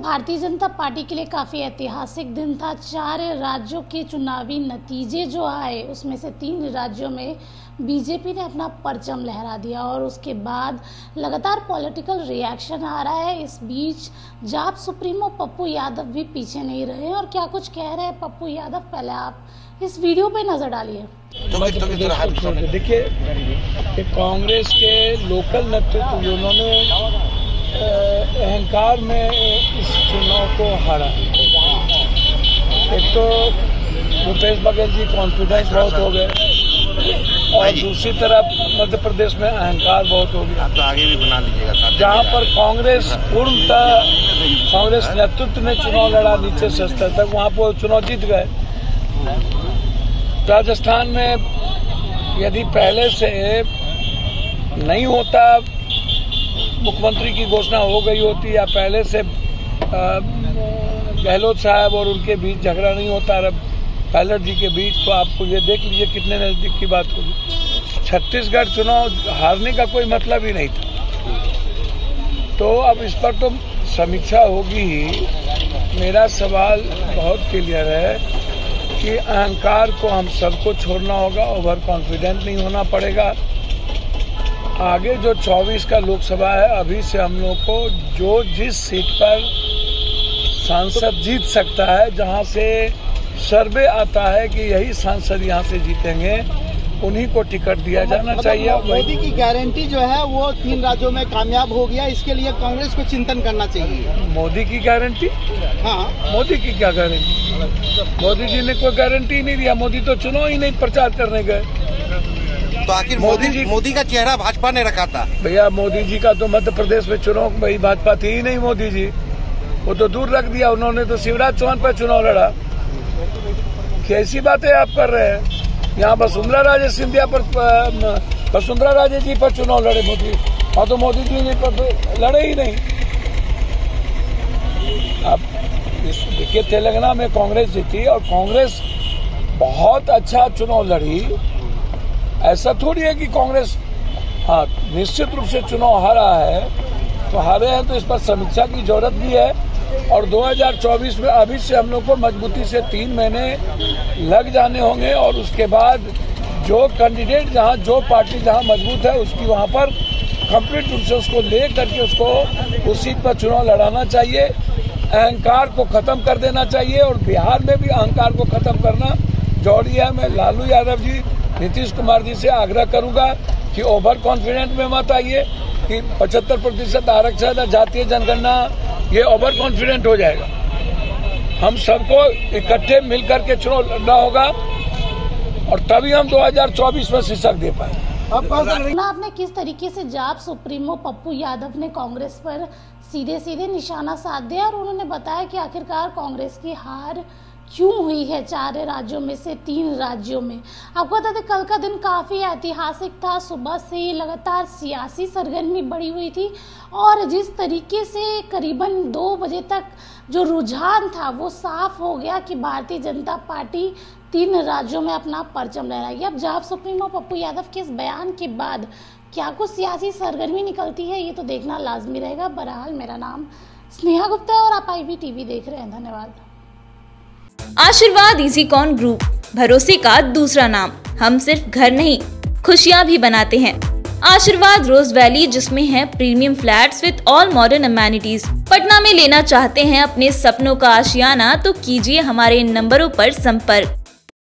Bharatiya Janata party के लिए काफ़ी ऐतिहासिक दिन था। 4 राज्यों के चुनावी नतीजे जो आए उसमें से 3 राज्यों में बीजेपी ने अपना परचम लहरा दिया और उसके बाद लगातार पॉलिटिकल रिएक्शन आ रहा है। इस बीच जाप सुप्रीमो पप्पू यादव भी पीछे नहीं रहे और क्या कुछ कह रहे हैं पप्पू यादव, पहले आप इस वीडियो पे नजर डालिए। देखिए, कांग्रेस के लोकल नेतृत्व जिन्होंने अहंकार में इस चुनाव को हारा। एक तो भूपेश बघेल जी कॉन्फिडेंस बहुत हो गए और दूसरी तरफ मध्य प्रदेश में अहंकार बहुत हो गया। तो आगे भी बना लीजिएगा। जहाँ पर कांग्रेस नेतृत्व ने चुनाव लड़ा नीचे से स्तर तक, वहाँ पर चुनाव जीत गए। राजस्थान में यदि पहले से नहीं होता, मुख्यमंत्री की घोषणा हो गई होती या पहले से गहलोत साहब और उनके बीच झगड़ा नहीं होता पायलट जी के बीच, तो आपको ये देख लीजिए कितने नजदीक की बात होगी। छत्तीसगढ़ चुनाव हारने का कोई मतलब ही नहीं था। तो अब इस पर तो समीक्षा होगी ही। मेरा सवाल बहुत क्लियर है कि अहंकार को हम सबको छोड़ना होगा, ओवर कॉन्फिडेंट नहीं होना पड़ेगा। आगे जो 24 का लोकसभा है, अभी से हम लोग को जो जिस सीट पर सांसद जीत सकता है, जहां से सर्वे आता है कि यही सांसद यहां से जीतेंगे, उन्हीं को टिकट दिया जाना चाहिए। मोदी की गारंटी जो है वो 3 राज्यों में कामयाब हो गया, इसके लिए कांग्रेस को चिंतन करना चाहिए। मोदी की गारंटी? हाँ, मोदी की क्या गारंटी? मोदी जी ने कोई गारंटी नहीं दिया। मोदी तो चुनाव ही नहीं प्रचार करने गए। तो आखिर मोदी का चेहरा भाजपा ने रखा था। भैया, मोदी जी का तो मध्य प्रदेश में चुनाव भाई भाजपा थी ही नहीं। मोदी जी वो तो दूर रख दिया। उन्होंने तो शिवराज चौहान पर चुनाव लड़ा। कैसी बातें आप कर रहे हैं? यहाँ वसुंधरा राजे सिंधिया पर, वसुंधरा राजे जी पर चुनाव लड़े मोदी, और तो मोदी जी ने पर तो लड़े ही नहीं। अब देखिए, तेलंगाना में कांग्रेस जीती और कांग्रेस बहुत अच्छा चुनाव लड़ी। ऐसा थोड़ी है कि कांग्रेस निश्चित रूप से चुनाव हारा है। तो हारे हैं तो इस पर समीक्षा की जरूरत भी है। और 2024 में अभी से हम लोग को मजबूती से 3 महीने लग जाने होंगे और उसके बाद जो कैंडिडेट जो पार्टी जहां मजबूत है उसकी वहां पर कंप्लीट रूप से उसको ले करके उसको उस सीट पर चुनाव लड़ाना चाहिए। अहंकार को खत्म कर देना चाहिए और बिहार में भी अहंकार को खत्म करना जरूरी है। मैं लालू यादव जी, नीतीश कुमार जी से आग्रह करूंगा कि ओवर कॉन्फिडेंट में मत आइए कि 75% आरक्षण, जातीय जनगणना, ये ओवर कॉन्फिडेंट हो जाएगा। हम सबको इकट्ठे मिलकर के चुनाव लड़ना होगा और तभी हम 2024 में शीर्षक दे पाए। आपने किस तरीके से जाप सुप्रीमो पप्पू यादव ने कांग्रेस पर सीधे निशाना साध दिया और उन्होंने बताया कि आखिरकार कांग्रेस की हार क्यों हुई है 4 राज्यों में से 3 राज्यों में। आपको बता दें, कल का दिन काफ़ी ऐतिहासिक था। सुबह से लगातार सियासी सरगर्मी बढ़ी हुई थी और जिस तरीके से करीबन 2 बजे तक जो रुझान था वो साफ हो गया कि भारतीय जनता पार्टी 3 राज्यों में अपना परचम लहराएगी। अब जाप सुप्रीमो पप्पू यादव के इस बयान के बाद क्या कुछ सियासी सरगर्मी निकलती है, ये तो देखना लाजमी रहेगा। बहरहाल, मेरा नाम स्नेहा गुप्ता है और आप IVTV देख रहे हैं। धन्यवाद। आशीर्वाद इजीकॉन ग्रुप, भरोसे का दूसरा नाम। हम सिर्फ घर नहीं, खुशियां भी बनाते हैं। आशीर्वाद रोज वैली, जिसमें है premium flats with all modern amenities. Patna में लेना चाहते हैं अपने सपनों का आशियाना, तो कीजिए हमारे इन नंबरों पर संपर्क।